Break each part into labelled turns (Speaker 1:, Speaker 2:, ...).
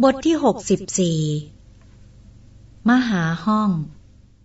Speaker 1: บทที่64มหาห้องตอนสาย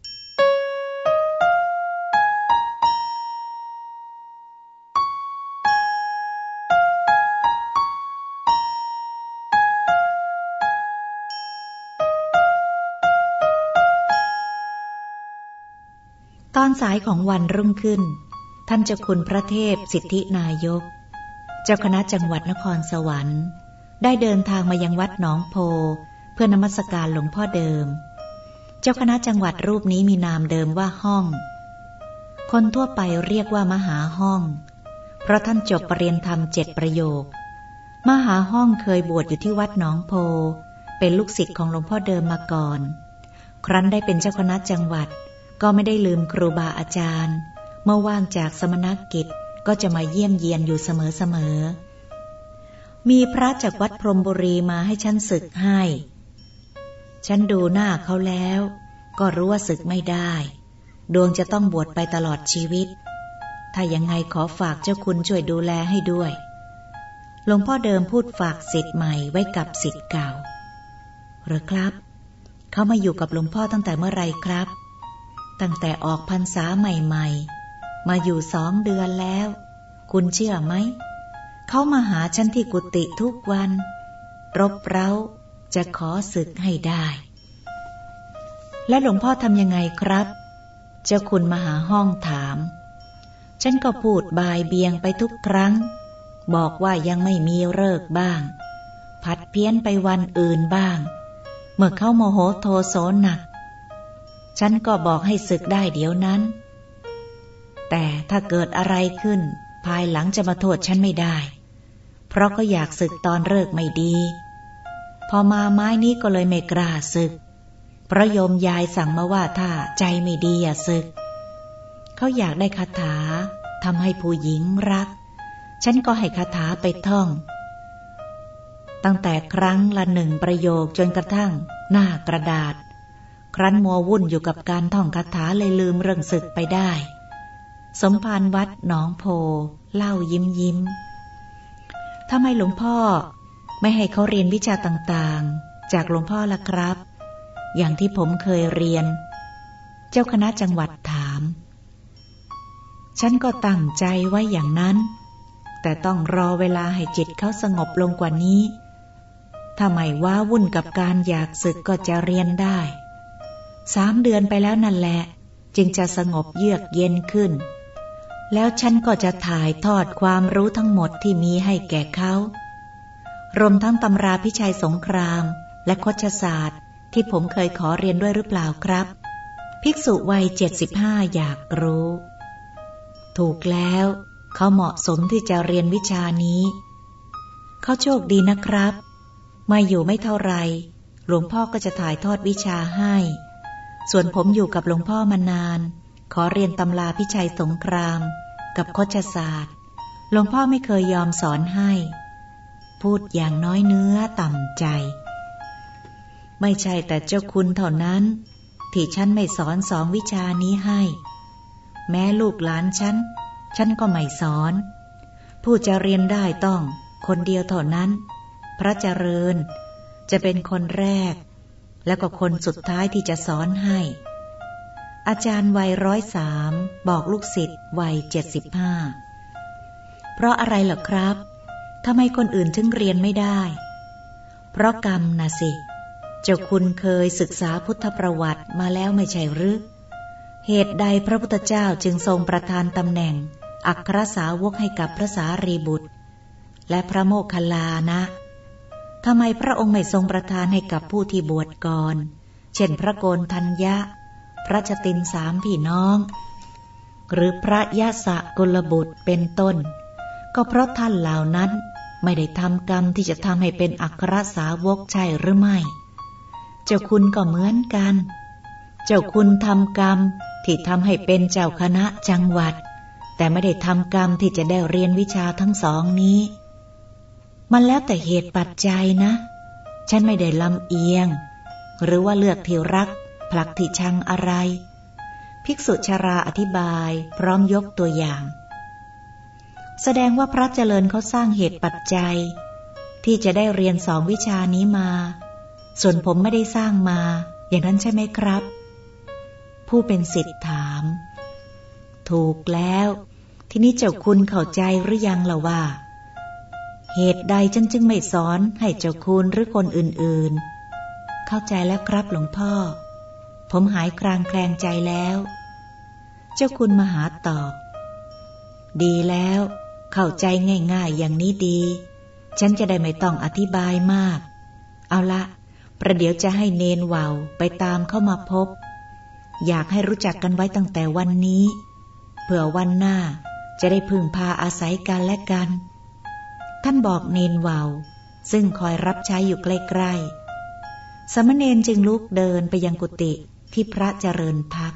Speaker 1: ของวันรุ่งขึ้นท่านเจ้าคุณพระเทพสิทธินายกเจ้าคณะจังหวัดนครสวรรค์ได้เดินทางมายังวัดหนองโพเพื่อนมัสการหลวงพ่อเดิมเจ้าคณะจังหวัดรูปนี้มีนามเดิมว่าห้องคนทั่วไปเรียกว่ามหาห้องเพราะท่านจบปรริญญาธรรม7 ประโยคมหาห้องเคยบวชอยู่ที่วัดหนองโพเป็นลูกศิษย์ของหลวงพ่อเดิมมาก่อนครั้นได้เป็นเจ้าคณะจังหวัดก็ไม่ได้ลืมครูบาอาจารย์เมื่อว่างจากสมณกิจก็จะมาเยี่ยมเยียนอยู่เสมอมีพระจากวัดพรหมบุรีมาให้ฉันศึกให้ฉันดูหน้าเขาแล้วก็รู้ว่าศึกไม่ได้ดวงจะต้องบวชไปตลอดชีวิตถ้ายังไงขอฝากเจ้าคุณช่วยดูแลให้ด้วยหลวงพ่อเดิมพูดฝากศิษย์ใหม่ไว้กับศิษย์เก่าหรือครับเขามาอยู่กับหลวงพ่อตั้งแต่เมื่อไรครับตั้งแต่ออกพรรษาใหม่ๆมาอยู่2 เดือนแล้วคุณเชื่อไหมเขามาหาฉันที่กุฏิทุกวันรบเร้าจะขอศึกให้ได้และหลวงพ่อทำยังไงครับเจ้าคุณมหาห้องถามฉันก็พูดบายเบียงไปทุกครั้งบอกว่ายังไม่มีฤกษ์บ้างผัดเพี้ยนไปวันอื่นบ้างเมื่อเขาโมโหโทโสหนักฉันก็บอกให้ศึกได้เดี๋ยวนั้นแต่ถ้าเกิดอะไรขึ้นภายหลังจะมาโทษฉันไม่ได้เพราะก็อยากศึกตอนฤกษ์ไม่ดีพอมาไม้นี้ก็เลยไม่กล้าศึกเพราะโยมยายสั่งมาว่าถ้าใจไม่ดีอย่าศึกเขาอยากได้คาถาทำให้ผู้หญิงรักฉันก็ให้คาถาไปท่องตั้งแต่ครั้งละ1 ประโยคจนกระทั่งหน้ากระดาษครั้นมัววุ่นอยู่กับการท่องคาถาเลยลืมเรื่องศึกไปได้สมภารวัดหนองโพเล่ายิ้มทำไมหลวงพ่อไม่ให้เขาเรียนวิชาต่างๆจากหลวงพ่อล่ะครับอย่างที่ผมเคยเรียนเจ้าคณะจังหวัดถามฉันก็ตั้งใจไว้อย่างนั้นแต่ต้องรอเวลาให้จิตเขาสงบลงกว่านี้ถ้าไม่ว้าวุ่นกับการอยากศึกก็จะเรียนได้3 เดือนไปแล้วนั่นแหละจึงจะสงบเยือกเย็นขึ้นแล้วฉันก็จะถ่ายทอดความรู้ทั้งหมดที่มีให้แก่เขารวมทั้งตำราพิชัยสงครามและคชศาสตร์ที่ผมเคยขอเรียนด้วยหรือเปล่าครับภิกษุวัย75อยากรู้ถูกแล้วเขาเหมาะสมที่จะเรียนวิชานี้เขาโชคดีนะครับมาอยู่ไม่เท่าไรหลวงพ่อก็จะถ่ายทอดวิชาให้ส่วนผมอยู่กับหลวงพ่อมานานขอเรียนตำราพิชัยสงครามกับคชศาสตร์หลวงพ่อไม่เคยยอมสอนให้พูดอย่างน้อยเนื้อต่ำใจไม่ใช่แต่เจ้าคุณเท่านั้นที่ฉันไม่สอน2 วิชานี้ให้แม้ลูกหลานฉันก็ไม่สอนผู้จะเรียนได้ต้องคนเดียวเท่านั้นพระเจริญจะเป็นคนแรกแล้วก็คนสุดท้ายที่จะสอนให้อาจารย์วัย103บอกลูกศิษย์วัย75เพราะอะไรเหรอครับทำไมคนอื่นถึงเรียนไม่ได้เพราะกรรมนะสิเจ้าคุณเคยศึกษาพุทธประวัติมาแล้วไม่ใช่หรือเหตุใดพระพุทธเจ้าจึงทรงประทานตำแหน่งอัครสาวกให้กับพระสารีบุตรและพระโมคคัลลานะทำไมพระองค์ไม่ทรงประทานให้กับผู้ที่บวชก่อนเช่นพระโกณทัญญะพระชติน3 พี่น้องหรือพระยะสะกุลบุตรเป็นต้นก็เพราะท่านเหล่านั้นไม่ได้ทำกรรมที่จะทำให้เป็นอัครสาวกใช่หรือไม่เจ้าคุณก็เหมือนกันเจ้าคุณทำกรรมที่ทำให้เป็นเจ้าคณะจังหวัดแต่ไม่ได้ทำกรรมที่จะได้เรียนวิชาทั้ง2นี้มันแล้วแต่เหตุปัจจัยนะฉันไม่ได้ลำเอียงหรือว่าเลือกที่รักผลักที่ชังอะไรภิกษุชราอธิบายพร้อมยกตัวอย่างแสดงว่าพระเจริญเขาสร้างเหตุปัจจัยที่จะได้เรียน2 วิชานี้มาส่วนผมไม่ได้สร้างมาอย่างนั้นใช่ไหมครับผู้เป็นศิษย์ถามถูกแล้วทีนี้เจ้าคุณเข้าใจหรือยังล่ะว่าเหตุใดฉันจึงไม่สอนให้เจ้าคุณหรือคนอื่นๆเข้าใจแล้วครับหลวงพ่อผมหายคลางแคลงใจแล้วเจ้าคุณมหาตอบดีแล้วเข้าใจง่ายๆอย่างนี้ดีฉันจะได้ไม่ต้องอธิบายมากเอาละประเดี๋ยวจะให้เนนว่าวไปตามเข้ามาพบอยากให้รู้จักกันไว้ตั้งแต่วันนี้เผื่อวันหน้าจะได้พึ่งพาอาศัยกันและกันท่านบอกเนนว่าวซึ่งคอยรับใช้อยู่ใกล้ๆสามเณรจึงลุกเดินไปยังกุฏิที่พระเจริญพัก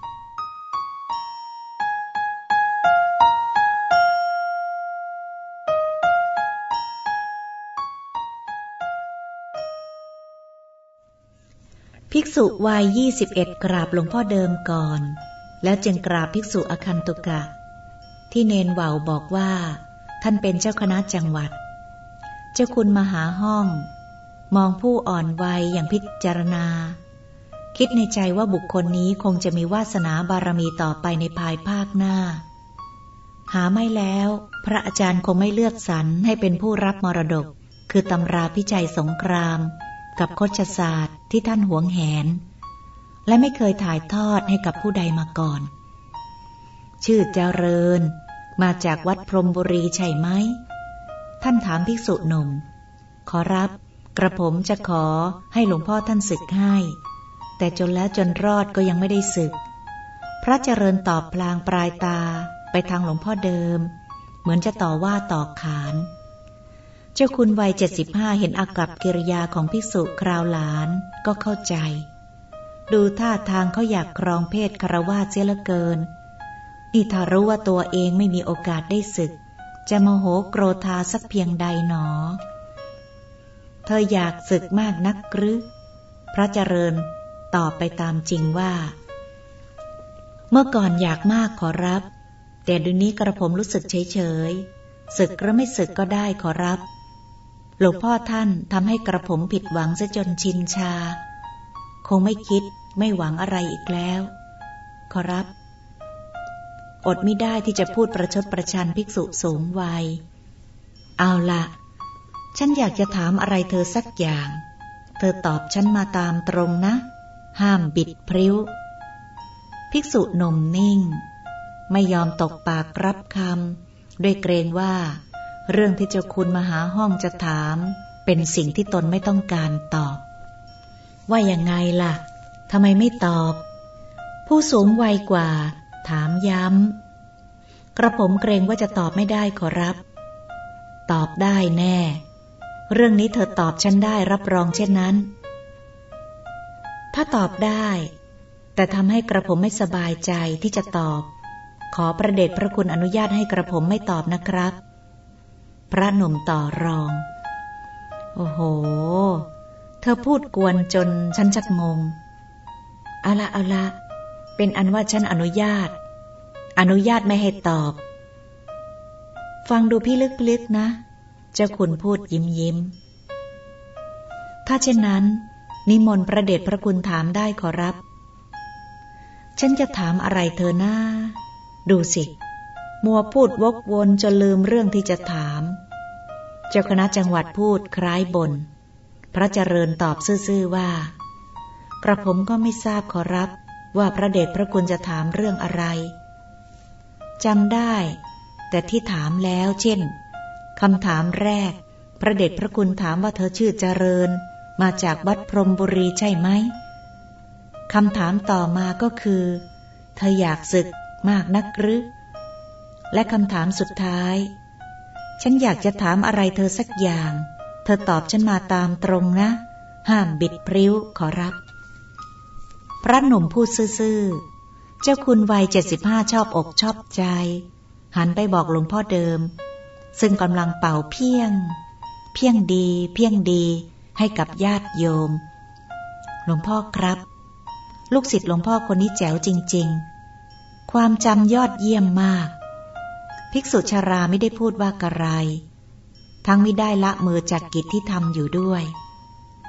Speaker 1: ภิกษุวัย21กราบหลวงพ่อเดิมก่อนแล้วจึงกราบภิกษุอคันตุกะที่เนนว่าวบอกว่าท่านเป็นเจ้าคณะจังหวัดเจ้าคุณมาหาห้องมองผู้อ่อนวัยอย่างพิจารณาคิดในใจว่าบุคคลนี้คงจะมีวาสนาบารมีต่อไปในภายภาคหน้าหาไม่แล้วพระอาจารย์คงไม่เลือกสรรให้เป็นผู้รับมรดกคือตำราพิจัยสงครามกับโคชศาสตร์ที่ท่านหวงแหนและไม่เคยถ่ายทอดให้กับผู้ใดมาก่อนชื่อเจริญมาจากวัดพรหมบุรีใช่ไหมท่านถามภิกษุหนุ่มขอรับกระผมจะขอให้หลวงพ่อท่านศึกให้แต่จนแล้วจนรอดก็ยังไม่ได้ศึกพระเจริญตอบพลางปลายตาไปทางหลวงพ่อเดิมเหมือนจะต่อว่าต่อขานเจ้าคุณวัย75เห็นอากัปกิริยาของภิกษุคราวหลานก็เข้าใจดูท่าทางเขาอยากครองเพศฆราวาสเสียเหลือเกินนี่ถ้ารู้ว่าตัวเองไม่มีโอกาสได้ศึกจะโมโหโกรธาสักเพียงใดหนอเธออยากศึกมากนักหรือพระเจริญตอบไปตามจริงว่าเมื่อก่อนอยากมากขอรับแต่เดี๋ยวนี้กระผมรู้สึกเฉยๆศึกหรือไม่ศึกก็ได้ขอรับหลวงพ่อท่านทำให้กระผมผิดหวังซะจนชินชาคงไม่คิดไม่หวังอะไรอีกแล้วขอรับอดมิได้ที่จะพูดประชดประชันภิกษุสูงวัยเอาละฉันอยากจะถามอะไรเธอสักอย่างเธอตอบฉันมาตามตรงนะห้ามบิดพริ้วภิกษุหนุ่มนิ่งไม่ยอมตกปากรับคำด้วยเกรงว่าเรื่องที่เจ้าคุณมาหาห้องจะถามเป็นสิ่งที่ตนไม่ต้องการตอบว่ายังไงล่ะทำไมไม่ตอบผู้สูงวัยกว่าถามย้ำกระผมเกรงว่าจะตอบไม่ได้ขอรับตอบได้แน่เรื่องนี้เธอตอบฉันได้รับรองเช่นนั้นถ้าตอบได้แต่ทำให้กระผมไม่สบายใจที่จะตอบขอพระเดชพระคุณอนุญาตให้กระผมไม่ตอบนะครับพระหนุ่มต่อรองโอ้โหเธอพูดกวนจนฉันชักงงเอาละเป็นอันว่าฉันอนุญาตไม่ให้ตอบฟังดูพี่ลึกๆนะเจ้าคุณพูดยิ้มถ้าเช่นนั้นนิมนต์พระเดชพระคุณถามได้ขอรับฉันจะถามอะไรเธอหน้าดูสิมัวพูดวกวนจนลืมเรื่องที่จะถามเจ้าคณะจังหวัดพูดคล้ายบ่นพระเจริญตอบซื่อๆว่ากระผมก็ไม่ทราบขอรับว่าพระเดชพระคุณจะถามเรื่องอะไรจำได้แต่ที่ถามแล้วเช่นคำถามแรกพระเดชพระคุณถามว่าเธอชื่อเจริญมาจากวัดพรหมบุรีใช่ไหมคำถามต่อมาก็คือเธออยากศึกมากนักหรือและคำถามสุดท้ายฉันอยากจะถามอะไรเธอสักอย่างเธอตอบฉันมาตามตรงนะห้ามบิดพริ้วขอรับพระหนุ่มพูดซื่อๆเจ้าคุณวัย75ชอบอกชอบใจหันไปบอกหลวงพ่อเดิมซึ่งกำลังเป่าเพียงดีให้กับญาติโยมหลวงพ่อครับลูกศิษย์หลวงพ่อคนนี้แจ๋วจริงๆความจำยอดเยี่ยมมากภิกษุชราไม่ได้พูดว่ากระไรทั้งไม่ได้ละมือจากกิจที่ทำอยู่ด้วย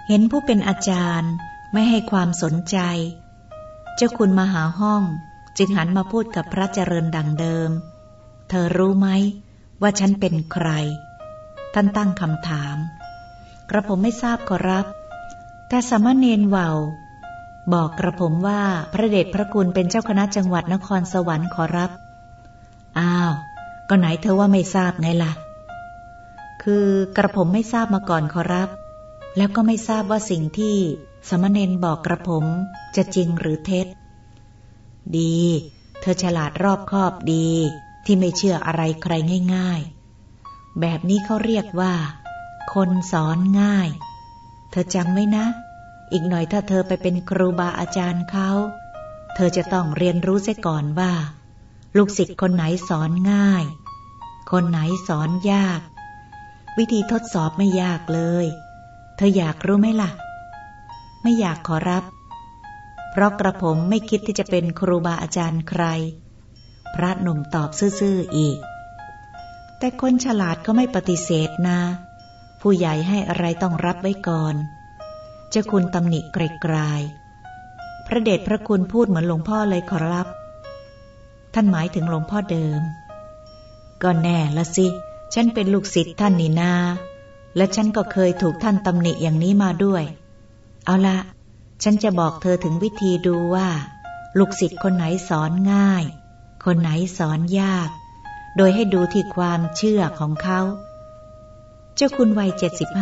Speaker 1: เห็นผู้เป็นอาจารย์ไม่ให้ความสนใจเจ้าคุณมาหาห้องจึงหันมาพูดกับพระเจริญดังเดิมเธอรู้ไหมว่าฉันเป็นใครท่านตั้งคำถามกระผมไม่ทราบขอรับแต่สามเณรว่าวบอกกระผมว่าพระเดชพระคุณเป็นเจ้าคณะจังหวัดนครสวรรค์ขอรับอ้าวก็ไหนเธอว่าไม่ทราบไงล่ะคือกระผมไม่ทราบมาก่อนขอรับแล้วก็ไม่ทราบว่าสิ่งที่สามเณรบอกกระผมจะจริงหรือเท็จดีเธอฉลาดรอบคอบดีที่ไม่เชื่ออะไรใครง่ายๆแบบนี้เขาเรียกว่าคนสอนง่ายเธอจำไว้นะอีกหน่อยถ้าเธอไปเป็นครูบาอาจารย์เขาเธอจะต้องเรียนรู้เสียก่อนว่าลูกศิษย์คนไหนสอนง่ายคนไหนสอนยากวิธีทดสอบไม่ยากเลยเธออยากรู้ไหมล่ะไม่อยากขอรับเพราะกระผมไม่คิดที่จะเป็นครูบาอาจารย์ใครพระหนุ่มตอบซื่อๆอีกแต่คนฉลาดก็ไม่ปฏิเสธนะผู้ใหญ่ให้อะไรต้องรับไว้ก่อนเจ้าคุณตำหนิไกลๆพระเดชพระคุณพูดเหมือนหลวงพ่อเลยขอรับท่านหมายถึงหลวงพ่อเดิมก็แน่ละสิฉันเป็นลูกศิษย์ท่านนี่นาและฉันก็เคยถูกท่านตำหนิอย่างนี้มาด้วยเอาละฉันจะบอกเธอถึงวิธีดูว่าลูกศิษย์คนไหนสอนง่ายคนไหนสอนยากโดยให้ดูที่ความเชื่อของเขาเจ้าคุณวัย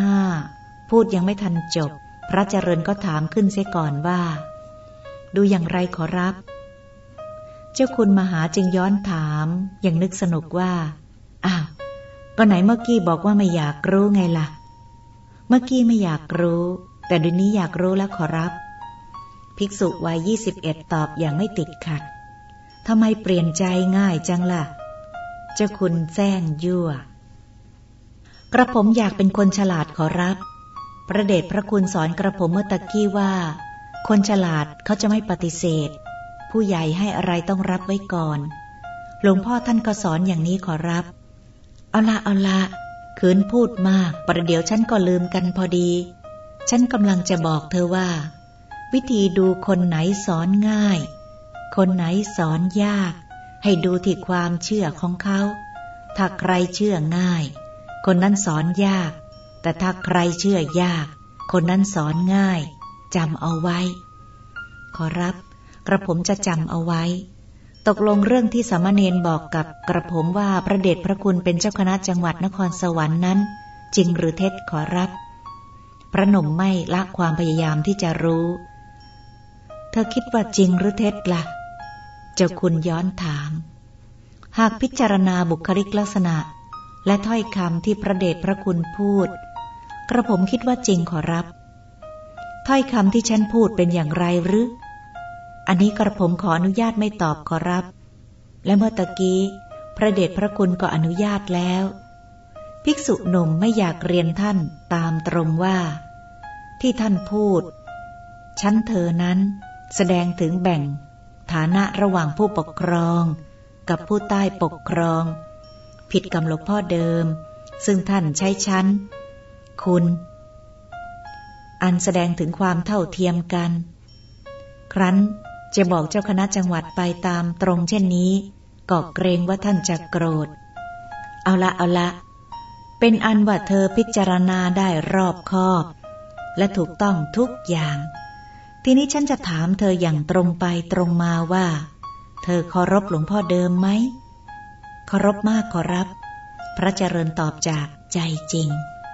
Speaker 1: 75พูดยังไม่ทันจบพระเจริญก็ถามขึ้นเสียก่อนว่าดูอย่างไรขอรับเจ้าคุณมหาจึงย้อนถามอย่างนึกสนุกว่าอ้าวก็ไหนเมื่อกี้บอกว่าไม่อยากรู้ไงล่ะเมื่อกี้ไม่อยากรู้แต่เดี๋ยวนี้อยากรู้แล้วขอรับภิกษุวัย21ตอบอย่างไม่ติดขัดทำไมเปลี่ยนใจง่ายจังล่ะเจ้าคุณแจ้งยั่วกระผมอยากเป็นคนฉลาดขอรับพระเดชพระคุณสอนกระผมเมื่อตะกี้ว่าคนฉลาดเขาจะไม่ปฏิเสธผู้ใหญ่ให้อะไรต้องรับไว้ก่อนหลวงพ่อท่านก็สอนอย่างนี้ขอรับเอาละขืนพูดมากประเดี๋ยวฉันก็ลืมกันพอดีฉันกำลังจะบอกเธอว่าวิธีดูคนไหนสอนง่ายคนไหนสอนยากให้ดูที่ความเชื่อของเขาถ้าใครเชื่อง่ายคนนั้นสอนยากแต่ถ้าใครเชื่อยากคนนั้นสอนง่ายจำเอาไว้ขอรับกระผมจะจำเอาไว้ตกลงเรื่องที่สามเณรบอกกับกระผมว่าพระเดชพระคุณเป็นเจ้าคณะจังหวัดนครสวรรค์นั้นจริงหรือเท็จขอรับพระหนุ่มไม่ละความพยายามที่จะรู้เธอคิดว่าจริงหรือเท็จล่ะเจ้าคุณย้อนถามหากพิจารณาบุคลิกลักษณะและถ้อยคำที่พระเดชพระคุณพูดกระผมคิดว่าจริงขอรับถ้อยคำที่ฉันพูดเป็นอย่างไรหรืออันนี้กระผมขออนุญาตไม่ตอบขอรับและเมื่อตะกี้พระเดชพระคุณก็อนุญาตแล้วภิกษุหนุ่มไม่อยากเรียนท่านตามตรงว่าที่ท่านพูดชั้นเธอนั้นแสดงถึงแบ่งฐานะระหว่างผู้ปกครองกับผู้ใต้ปกครองผิดกับหลวงพ่อเดิมซึ่งท่านใช้ชั้นคุณอันแสดงถึงความเท่าเทียมกันครั้นจะบอกเจ้าคณะจังหวัดไปตามตรงเช่นนี้ก็เกรงว่าท่านจะโกรธเอาละเป็นอันว่าเธอพิจารณาได้รอบคอบและถูกต้องทุกอย่างทีนี้ฉันจะถามเธออย่างตรงไปตรงมาว่าเธอเคารพหลวงพ่อเดิมไหมเคารพมากขอรับพระเจริญตอบจากใจจริง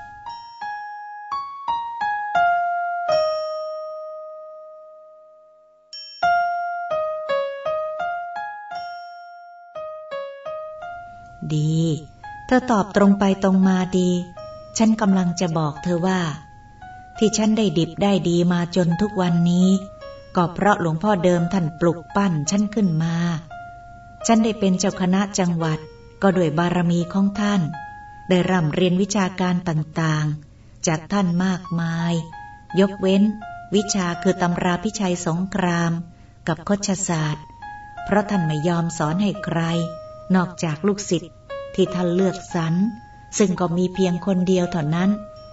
Speaker 1: ดีเธอตอบตรงไปตรงมาดีฉันกำลังจะบอกเธอว่าที่ฉันได้ดิบได้ดีมาจนทุกวันนี้ก็เพราะหลวงพ่อเดิมท่านปลุกปั้นฉันขึ้นมาฉันได้เป็นเจ้าคณะจังหวัดก็ด้วยบารมีของท่านได้ร่ำเรียนวิชาการต่างๆจากท่านมากมายยกเว้นวิชาคือตำราพิชัยสงครามกับคชศาสตร์เพราะท่านไม่ยอมสอนให้ใครนอกจากลูกศิษย์ที่ท่านเลือกสรรซึ่งก็มีเพียงคนเดียวเท่านั้น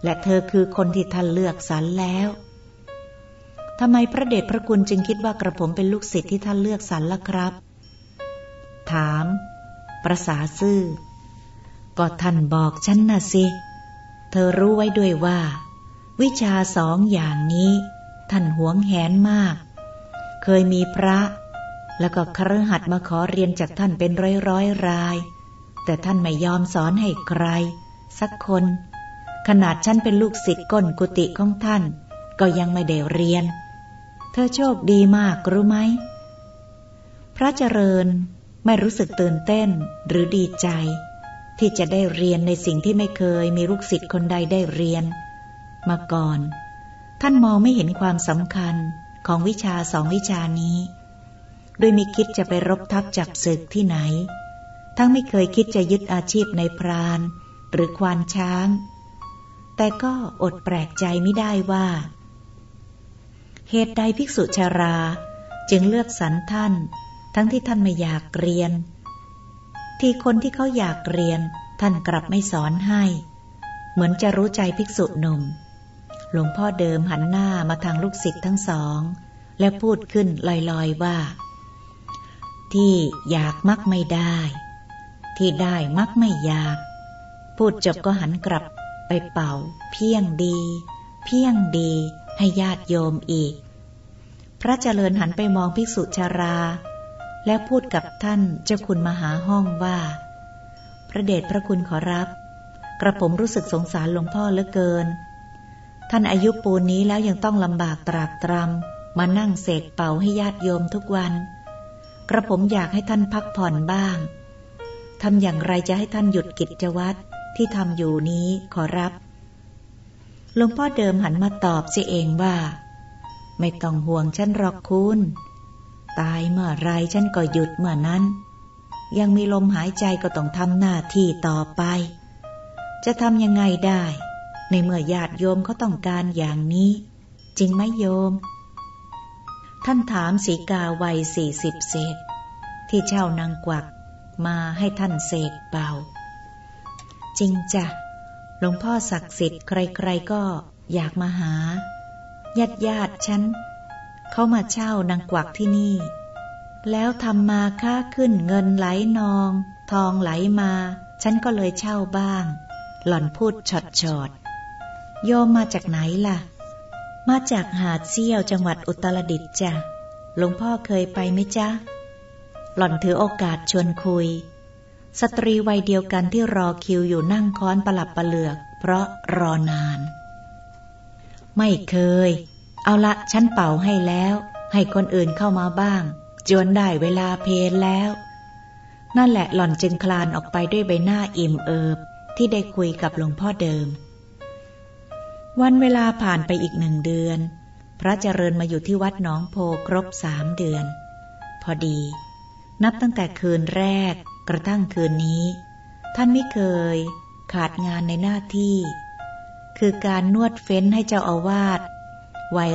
Speaker 1: และเธอคือคนที่ท่านเลือกสรรแล้วทำไมพระเดชพระคุณจึงคิดว่ากระผมเป็นลูกศิษย์ที่ท่านเลือกสรรล่ะครับถามประสาซื่อก็ท่านบอกฉันน่ะสิเธอรู้ไว้ด้วยว่าวิชา2 อย่างนี้ท่านหวงแหนมากเคยมีพระแล้วก็คฤหัสถ์มาขอเรียนจากท่านเป็นร้อยรายแต่ท่านไม่ยอมสอนให้ใครสักคนขนาดฉันเป็นลูกศิษย์ก้นกุฏิของท่านก็ยังไม่ได้เรียนเธอโชคดีมากรู้ไหมพระเจริญไม่รู้สึกตื่นเต้นหรือดีใจที่จะได้เรียนในสิ่งที่ไม่เคยมีลูกศิษย์คนใดได้เรียนมาก่อนท่านมองไม่เห็นความสำคัญของวิชา2 วิชานี้โดยไม่คิดจะไปรบทับจับศึกที่ไหนทั้งไม่เคยคิดจะยึดอาชีพในพรานหรือควานช้างแต่ก็อดแปลกใจไม่ได้ว่าเหตุใดภิกษุชราจึงเลือกสรรท่านทั้งที่ท่านไม่อยากเรียนที่คนที่เขาอยากเรียนท่านกลับไม่สอนให้เหมือนจะรู้ใจภิกษุหนุ่มหลวงพ่อเดิมหันหน้ามาทางลูกศิษย์ทั้งสองและพูดขึ้นลอยๆว่าที่อยากมักไม่ได้ที่ได้มักไม่อยากพูดจบก็หันกลับไปเป่าเพียงดีเพียงดีให้ญาติโยมอีกพระเจริญหันไปมองภิกษุชราและพูดกับท่านเจ้าคุณมหาห้องว่าพระเดชพระคุณขอรับกระผมรู้สึกสงสารหลวงพ่อเหลือเกินท่านอายุปูนนี้แล้วยังต้องลำบากตรากตรำมานั่งเสกเป่าให้ญาติโยมทุกวันกระผมอยากให้ท่านพักผ่อนบ้างทำอย่างไรจะให้ท่านหยุดกิจวัตรที่ทำอยู่นี้ขอรับหลวงพ่อเดิมหันมาตอบเสียเองว่าไม่ต้องห่วงฉันหรอกคุณตายเมื่อไรฉันก็หยุดเมื่อนั้นยังมีลมหายใจก็ต้องทำหน้าที่ต่อไปจะทำยังไงได้ในเมื่อญาติโยมเขาต้องการอย่างนี้จริงไหมโยมท่านถามสีกาวัย40 เศษที่เช่านางกวักมาให้ท่านเสกเป่าจริงจ้ะหลวงพ่อศักดิ์สิทธิ์ใครๆก็อยากมาหาญาติฉันเขามาเช่านางกวักที่นี่แล้วทำมาค้าขึ้นเงินไหลนองทองไหลมาฉันก็เลยเช่าบ้างหล่อนพูดฉอดโยมมาจากไหนล่ะมาจากหาดเซี่ยวจังหวัดอุตรดิตถ์จ้ะหลวงพ่อเคยไปไหมจ๊ะหล่อนถือโอกาสชวนคุยสตรีวัยเดียวกันที่รอคิวอยู่นั่งค้อนประหลับประเหลือกเพราะรอนานไม่เคยเอาละฉันเป่าให้แล้วให้คนอื่นเข้ามาบ้างจวนได้เวลาเพลแล้วนั่นแหละหล่อนจึงคลานออกไปด้วยใบหน้าอิ่มเอิบที่ได้คุยกับหลวงพ่อเดิมวันเวลาผ่านไปอีก1 เดือนพระเจริญมาอยู่ที่วัดหนองโพครบ3 เดือนพอดีนับตั้งแต่คืนแรกกระทั่งคืนนี้ท่านไม่เคยขาดงานในหน้าที่คือการนวดเฟ้นให้เจ้าอาวาสวัย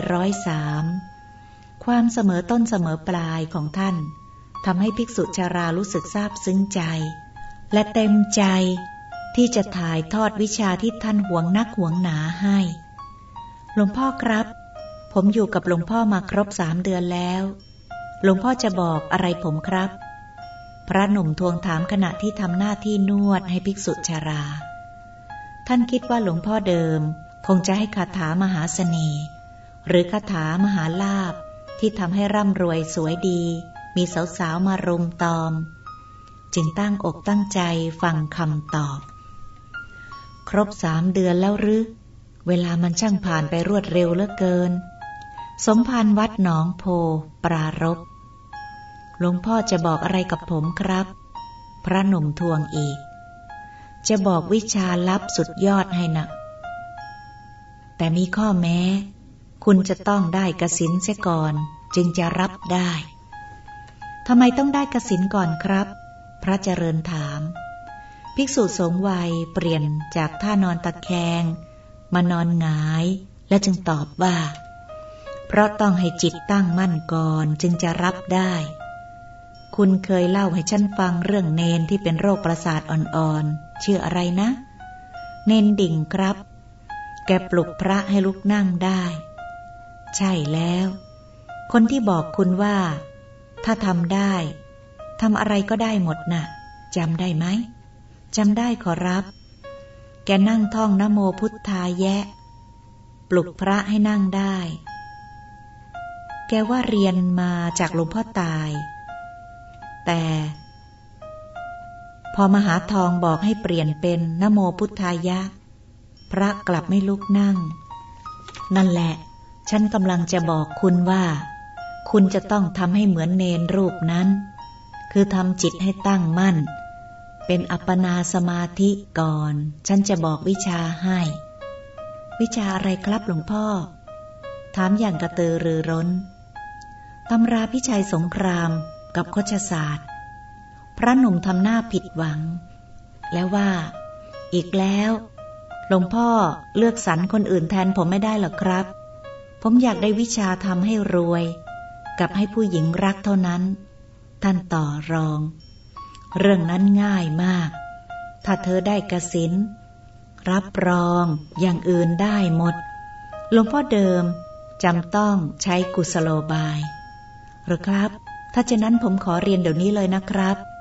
Speaker 1: 103ความเสมอต้นเสมอปลายของท่านทำให้ภิกษุชรารู้สึกซาบซึ้งใจและเต็มใจที่จะถ่ายทอดวิชาที่ท่านหวงนักหวงหนาให้หลวงพ่อครับผมอยู่กับหลวงพ่อมาครบ3 เดือนแล้วหลวงพ่อจะบอกอะไรผมครับพระหนุ่มทวงถามขณะที่ทำหน้าที่นวดให้ภิกษุชราท่านคิดว่าหลวงพ่อเดิมคงจะให้คาถามหาเสน่ห์หรือคาถามหาลาภที่ทำให้ร่ำรวยสวยดีมีสาวๆมารุมตอมจึงตั้งอกตั้งใจฟังคำตอบครบ3 เดือนแล้วหรือเวลามันช่างผ่านไปรวดเร็วเหลือเกินสมภารวัดหนองโพปรารภหลวงพ่อจะบอกอะไรกับผมครับพระหนุ่มทวงอีกจะบอกวิชาลับสุดยอดให้นะแต่มีข้อแม้คุณจะต้องได้กสิณเสียก่อนจึงจะรับได้ทำไมต้องได้กสิณก่อนครับพระเจริญถามภิกษุสูงวัยเปลี่ยนจากท่านอนตะแคงมานอนหงายและจึงตอบว่าเพราะต้องให้จิตตั้งมั่นก่อนจึงจะรับได้คุณเคยเล่าให้ฉันฟังเรื่องเนนที่เป็นโรคประสาทอ่อนๆชื่ออะไรนะเนนดิ่งครับแกปลุกพระให้ลุกนั่งได้ใช่แล้วคนที่บอกคุณว่าถ้าทำได้ทำอะไรก็ได้หมดน่ะจำได้ไหมจำได้ขอรับแกนั่งท่องนะโมพุทธายะปลุกพระให้นั่งได้แกว่าเรียนมาจากหลวงพ่อตายแต่พอมหาทองบอกให้เปลี่ยนเป็นนะโมพุทธายะพระกลับไม่ลุกนั่งนั่นแหละฉันกำลังจะบอกคุณว่าคุณจะต้องทำให้เหมือนเนรรูปนั้นคือทำจิตให้ตั้งมั่นเป็นอัปปนาสมาธิก่อนฉันจะบอกวิชาให้วิชาอะไรครับหลวงพ่อถามอย่างกระตือรือร้นตำราพิชัยสงครามกับโคชศาสตร์พระหนุ่มทำหน้าผิดหวังแล้วว่าอีกแล้วหลวงพ่อเลือกสรรคนอื่นแทนผมไม่ได้หรอกครับผมอยากได้วิชาทำให้รวยกับให้ผู้หญิงรักเท่านั้นท่านต่อรองเรื่องนั้นง่ายมากถ้าเธอได้กสิณรับรองอย่างอื่นได้หมดหลวงพ่อเดิมจำต้องใช้กุศโลบายหรือครับถ้าเช่นนั้นผมขอเรียนเดี๋ยวนี้เลยนะครับ